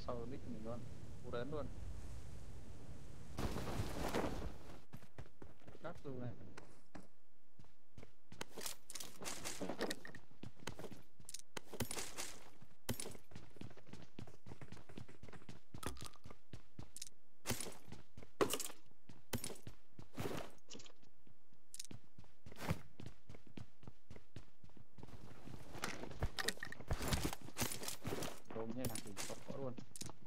sau nick mình luôn, cú đến luôn. Cắt luôn này. Đồn nha, thì có luôn.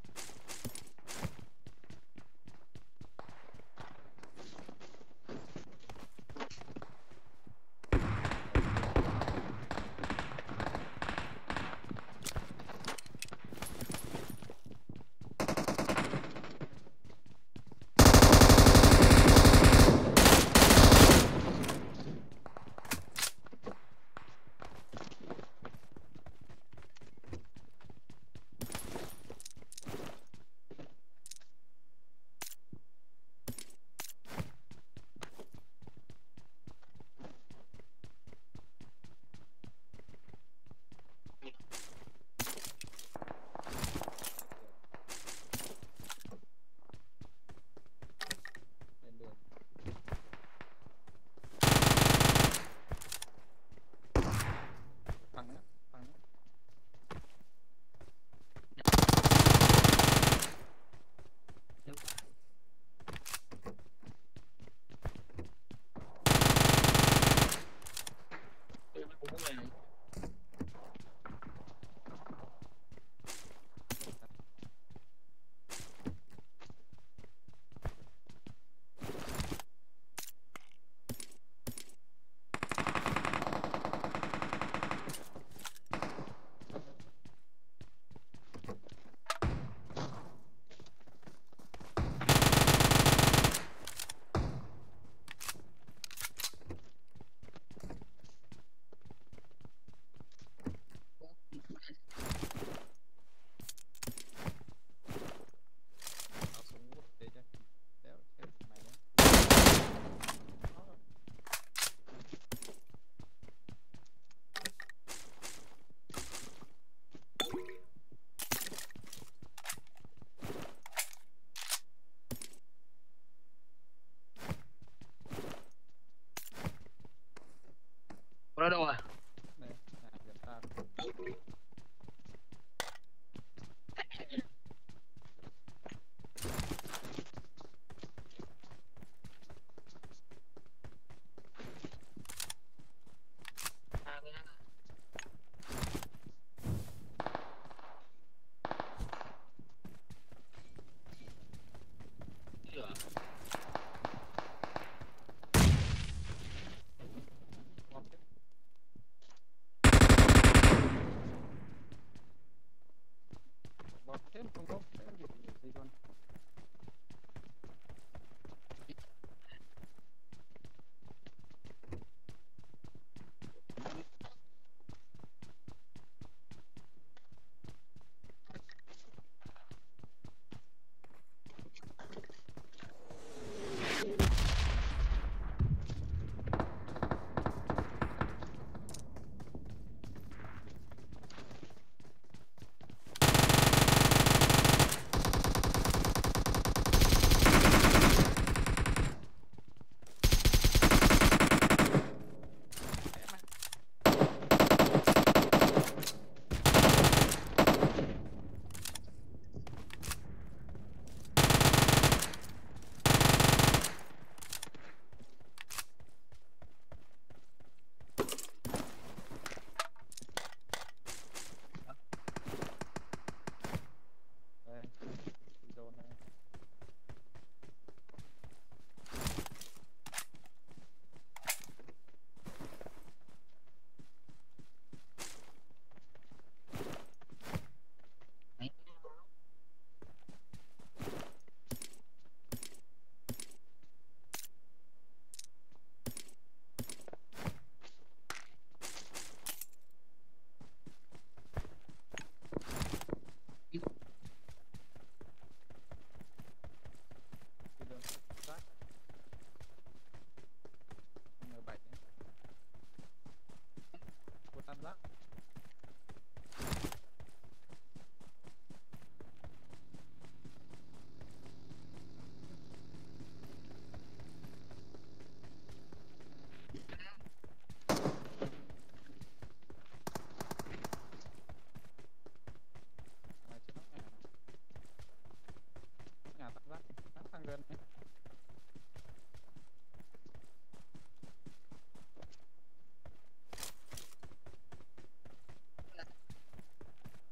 Lên đường. Tăng á, tăng á. Nó súng của thế chứ. Đéo chết mày đấy. Nó đâu rồi? Đây, gần ta. Ngon chết.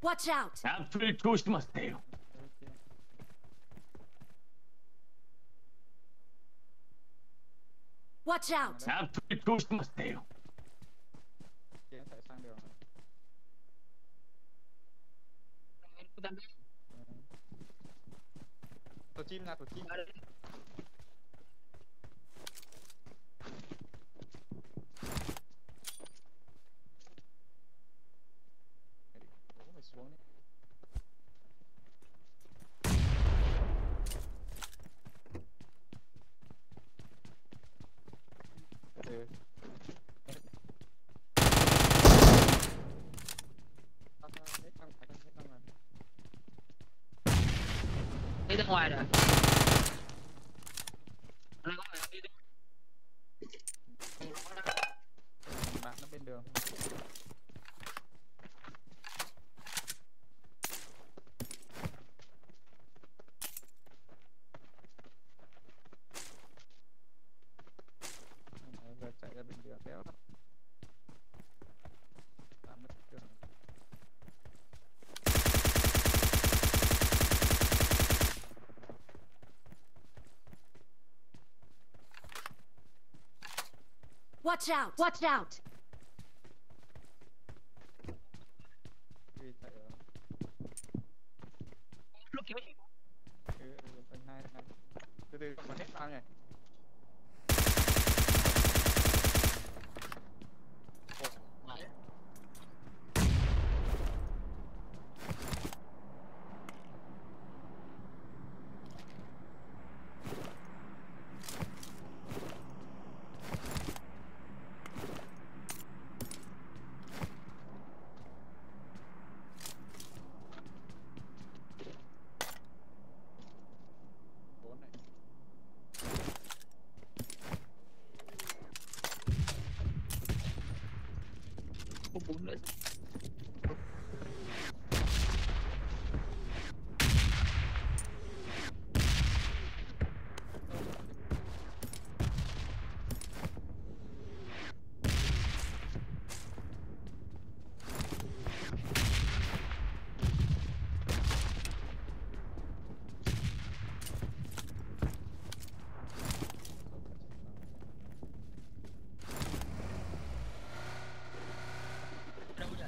Watch out! アップル通しますよ。 Ok. Watch out! アップル通しますよ。 Chiến phải sang đường này. Tổ chim ra, tổ chim. Ủa, mày xuống đi. Ừ. Hết năm rồi. Đi ra ngoài rồi. Nó có phải đi Bạn nó bên đường. Giờ chạy ra bên đường đéo lắm. Bạn mất đường. Watch out! Watch out! Đi chạy ở lúc kiểu tầng 2 này. Từ từ còn hết bao nhỉ? Bốn này. không bốn nữa. Đâu vậy?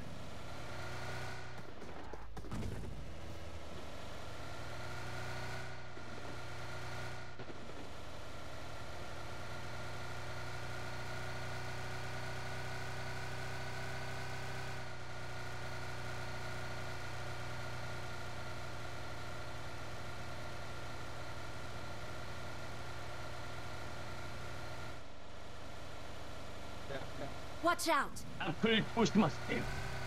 Đẹp, đẹp. Watch out! アップル通しますよ。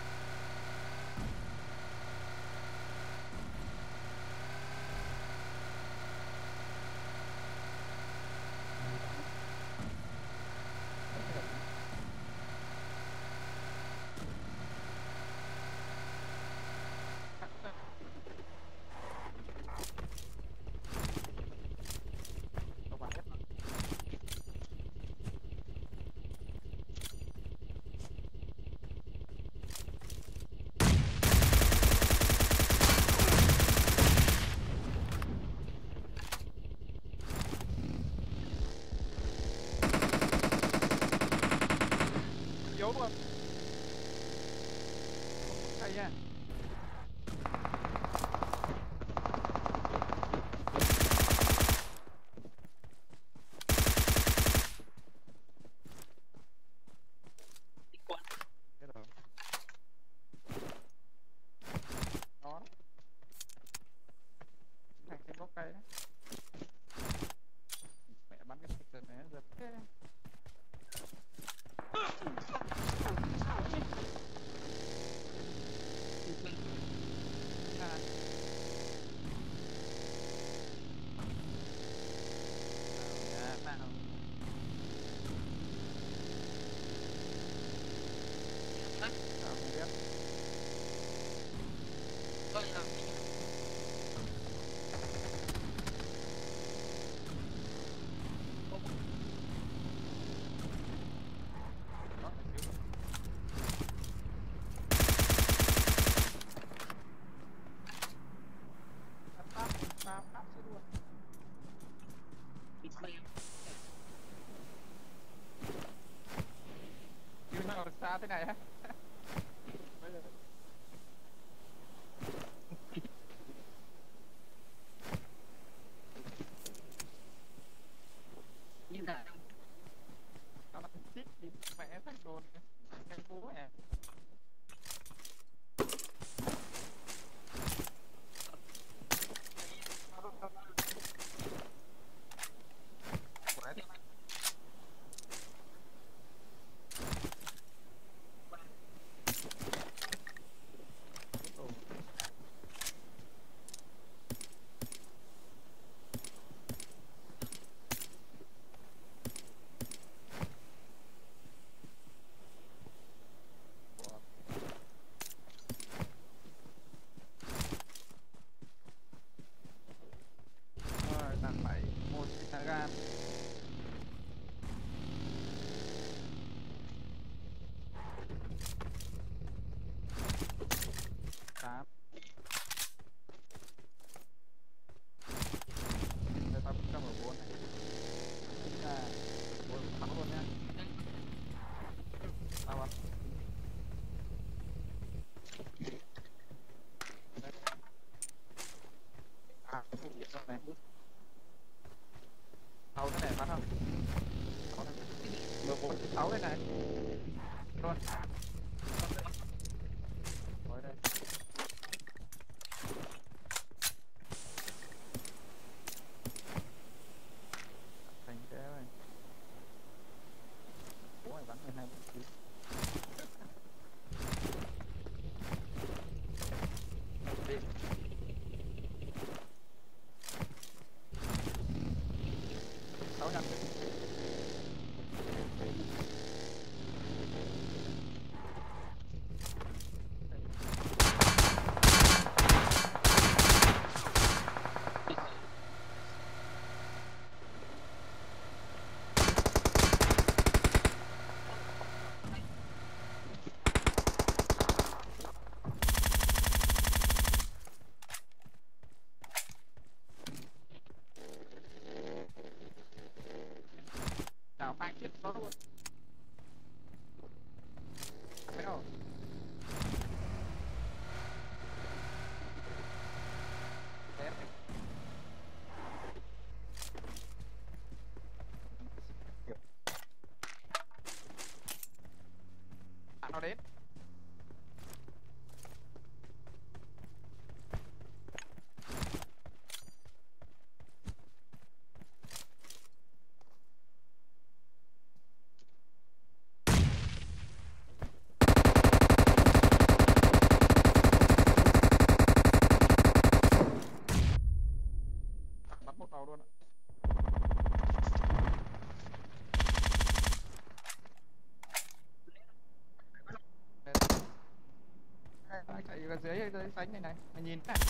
Các bạn hết rồi. Yếu luôn. Hay nha. Đi quán. Hết rồi. Nó đó. Thằng trên gốc cây đấy. Mẹ bắn cái thằng này giật thế. À. Nào. Đâu Nào, không biết. là Đó, phải xíu nữa. xa thế này á. Bây giờ như là tao đang chít đi mẹ thằng đồn cái cú à. Quả thì rồi tặng phải một kg. Tám. Đây tao cũng cầm ở 4 này. À, 4 6 luôn nha. Tao à. Đây. À, cái vụ điện thoại này. 6 cái này bắn không? 6 này. 14 6 đây này. Luôn. Rồi đây. Thành thế này. Ủa mày bắn 12 kg. Đi. Sáu nhặt. Nào phanh chết nó luôn. Thấy không? Đẹp. Nó đến. Bắn một đầu luôn ạ. Chạy ra dưới xanh này này, mày nhìn này.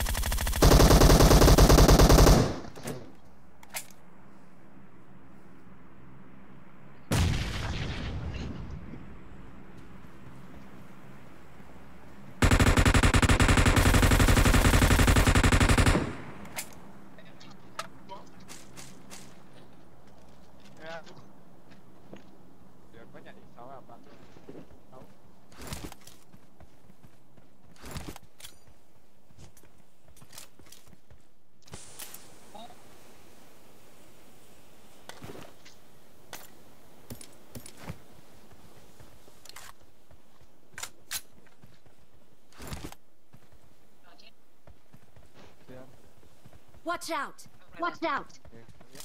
Được có nhảy 6 à bắn. 6. Được. Watch out! Watch out! Được.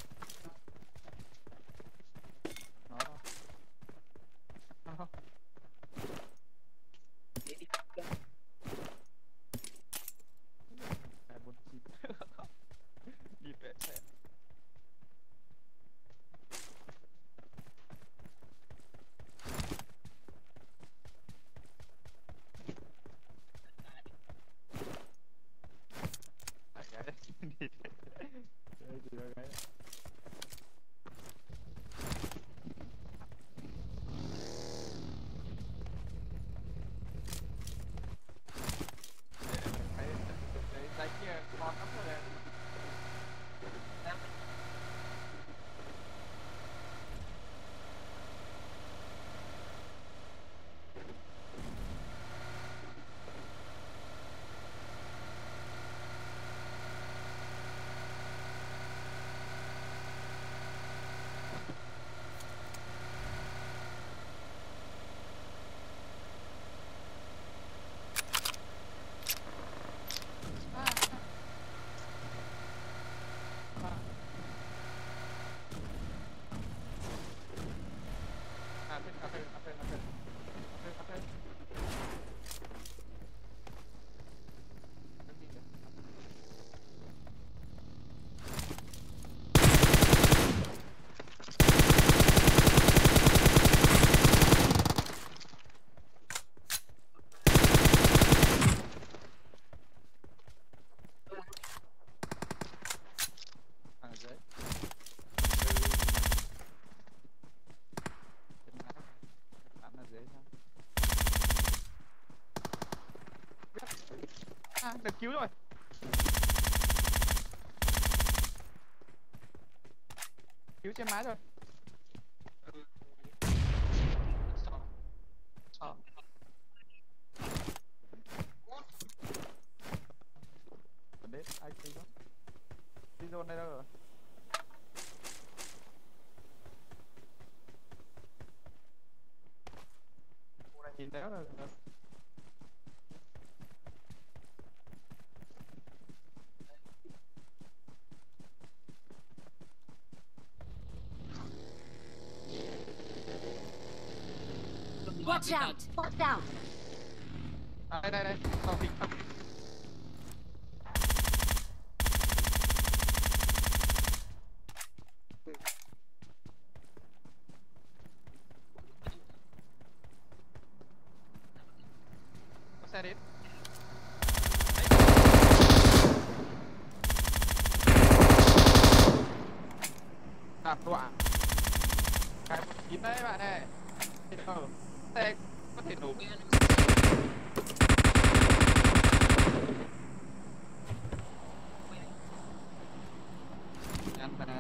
Nó đâu? Nó đâu? Hai 49. Đi vệ xe. Cái đấy. Đi. Đây chỉ là cái. được cứu rồi. Cứu trên mái rồi. Đấy, ai cứu đó. Đi zone đây đâu rồi? Khu này nhìn đéo rồi. Watch out! Watch out! À, đây. Tàu thịt. Có xe đến. Đạp đoạn. Cái 19 đấy bạn ơi. Xe có thể nổ. Ăn mà.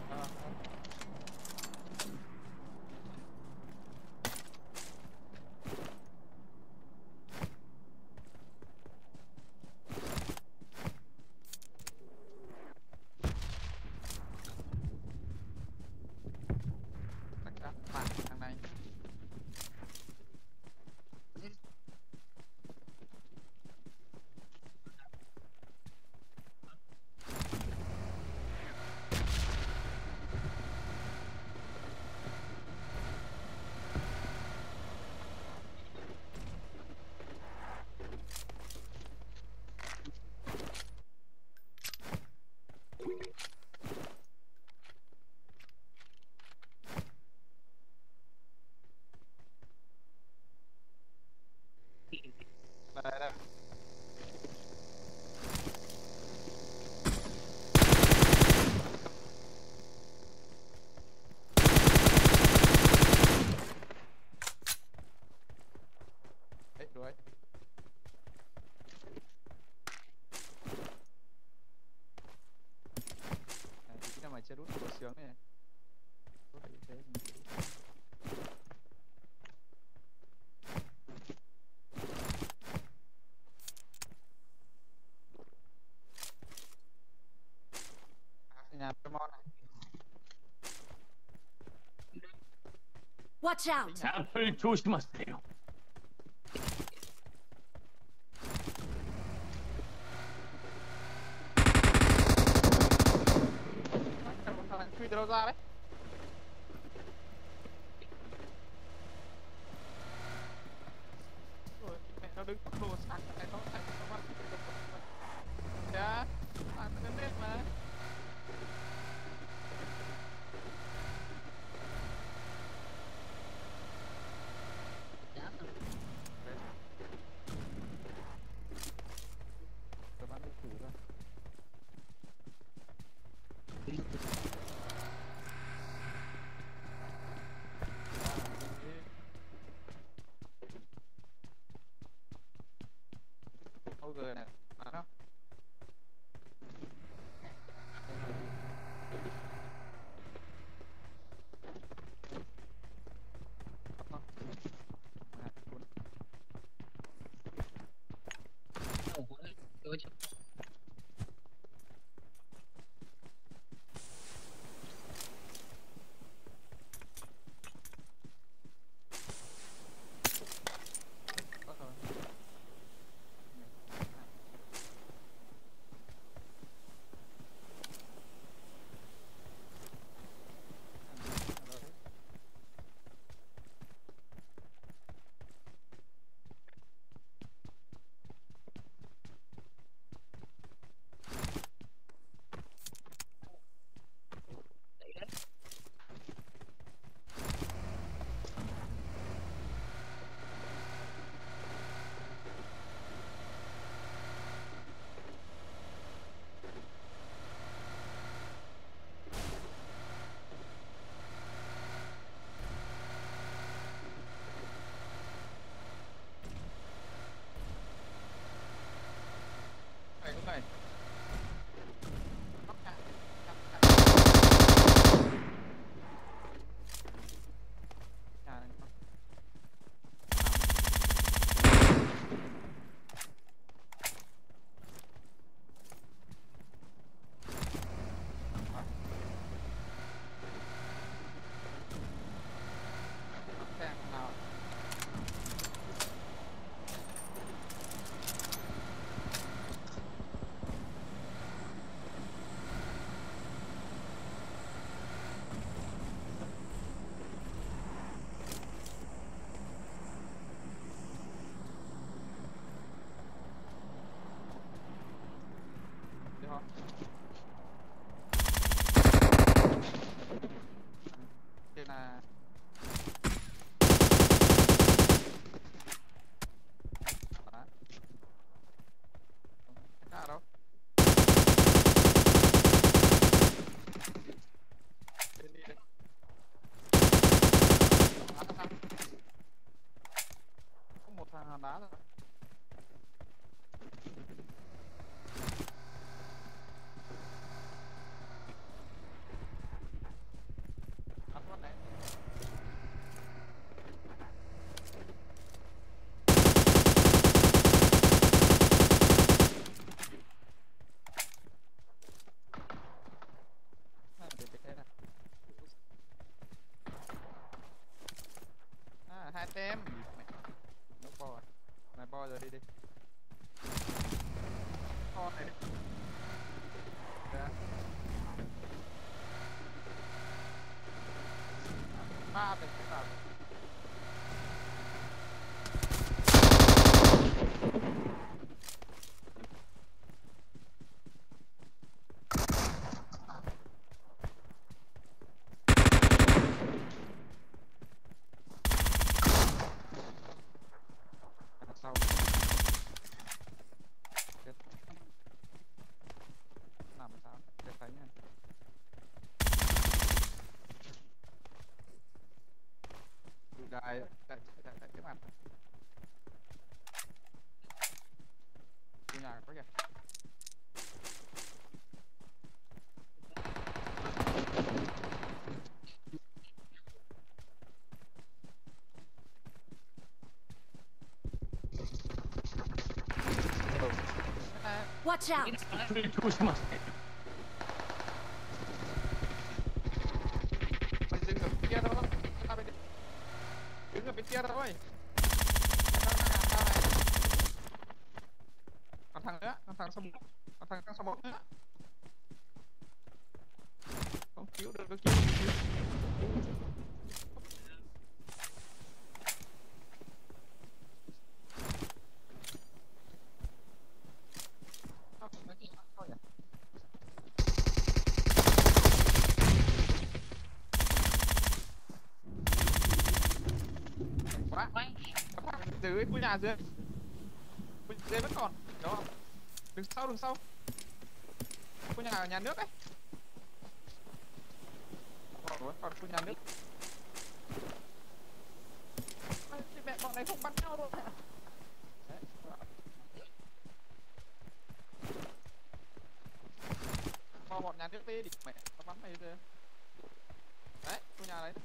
Bạn thằng này. Đây. Đấy, đuổi. Cái nào mà chưa đút có sướng này. Đút như thế mình chưa đút. Nhà Pokemon này. Watch out! 成長しましたよ。 Thằng truy từ đâu ra đấy? Rồi, mẹ nó đứng tốc độ sát này nó thành nó bắt. Dạ, thằng nó biết mà. Tôi bắn đi thử ra. hòn đá rồi. Ăn luôn đấy. Hai tem. Nó bo à? Mày bo rồi đi. Con này đi. Dạ. Ba được cái nào? Sau. Chết. Làm sao? Chết thấy nha. Gài tại cái mặt. Cái nhà có kìa. Watch out! 成長しまして。 Mày dừng ở bên kia thôi. Ra bên đi. Đứng ở bên kia thôi. Còn thằng nữa, còn thằng sông, còn thằng sông bóng nữa. Không cứu được, cứu. Quá. Dưới khu nhà dưới. Dưới vẫn còn, đúng không? Đừng sau. Khu nhà nước ấy. Còn khu nhà nước. Thì mẹ bọn này không bắn nhau đâu. Đấy. Bọn nhà nước đi mẹ, nó bắn mày rồi. Đấy, khu nhà đấy.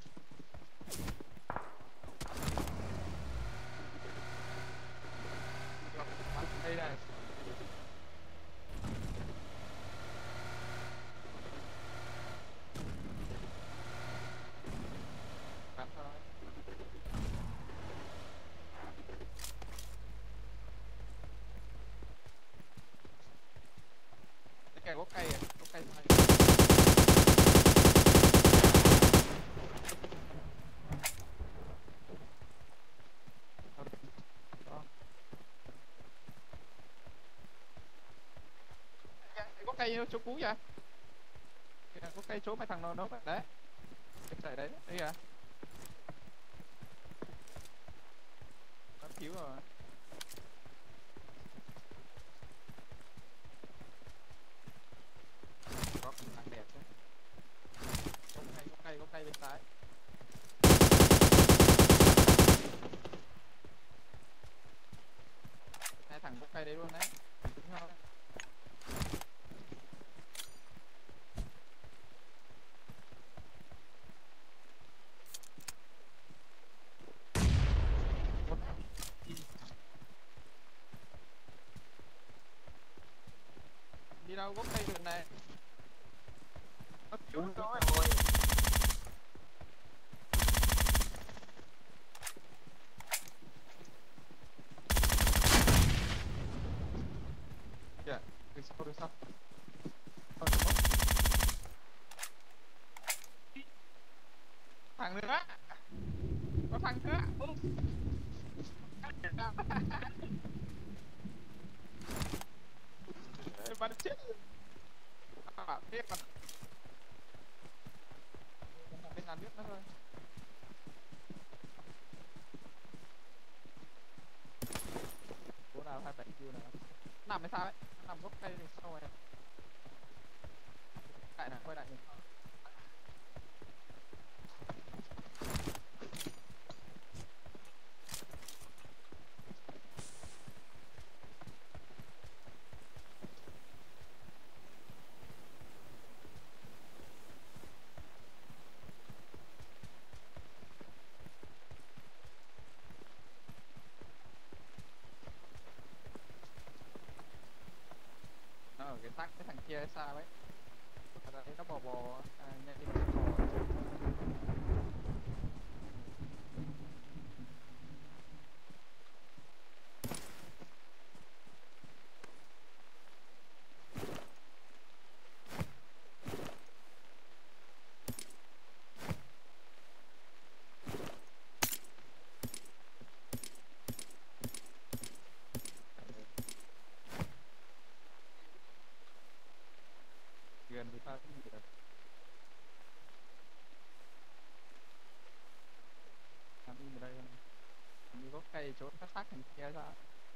Đây này. Bắn thôi. Cái kẻ gốc cây à? Gốc cây này. Có cây chỗ cú vậy? Có cây chỗ mấy thằng nó đấy. Cái chạy đấy, đây à? Nó cứu rồi. Có thằng đẹp đấy. Có cây bên trái. Hai thằng có cây đấy luôn đấy. Đúng không? Đi đâu gốc cây đường này. Nó cứu rồi. Kìa, đừng sau. Thằng nữa. Có thằng nữa. Bắn chết. Thế mà bên nhà nước nữa thôi. Cố nào 27 kill nào. Nằm hay sao ấy? Nằm gốc cây đằng sau này. Lại nào, quay lại mình. xác cái thằng kia hay sao ấy. Ở đấy nó bò bò nhanh đi bò. Gần với ta cái gì rồi. Làm đi ở đây không? Như có cây trốn phát xác thằng kia ra.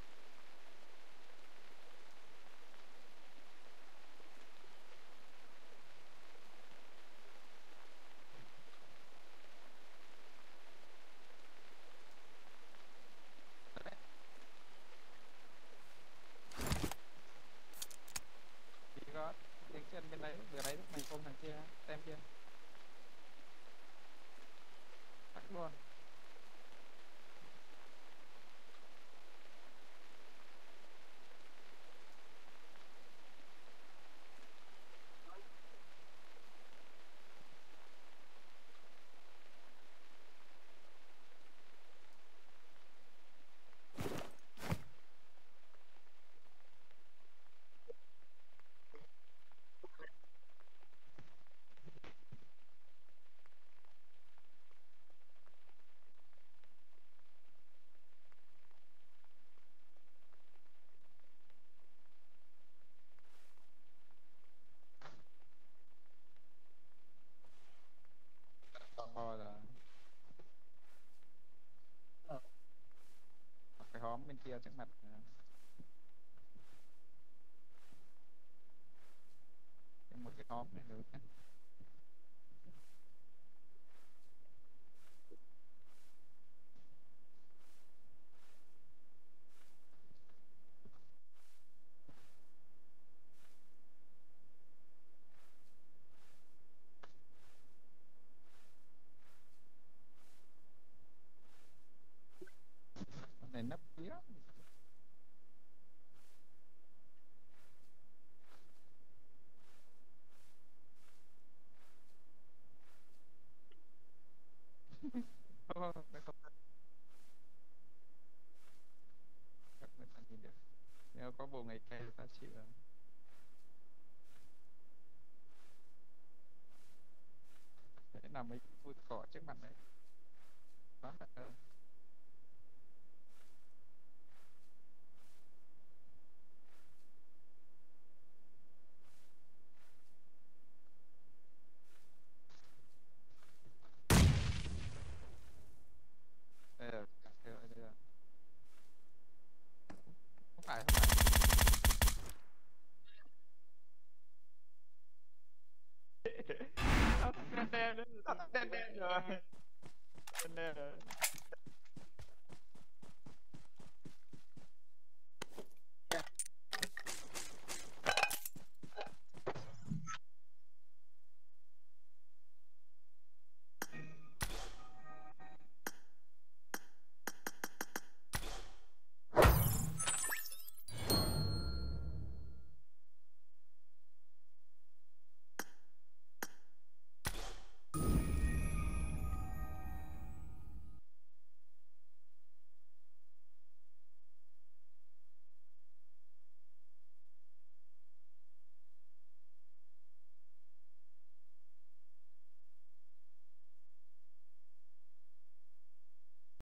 Thì có tiếng chân bên đấy, vừa đấy lúc mày ôm thằng kia, xem kia. Tắt luôn. To là cái hóm bên kia trước mặt. Một cái hóm này được. Con này nấp kỹ lắm. Không, không, người ta nhìn được. Nếu có bộ ngày cây ta chịu rồi. Thế là mấy bụi cỏ trước mặt đấy. Quá là đây là đây là không phải đen đen đen đen rồi. Đen đen rồi.